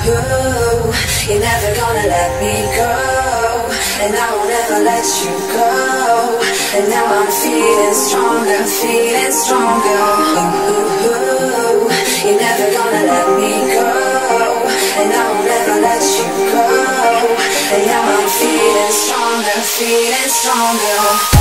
You're never gonna let me go, and I won't ever let you go. And now I'm feeling stronger, feeling stronger. You're never gonna let me go, and I won't ever let you go. And now I'm feeling stronger, feeling stronger.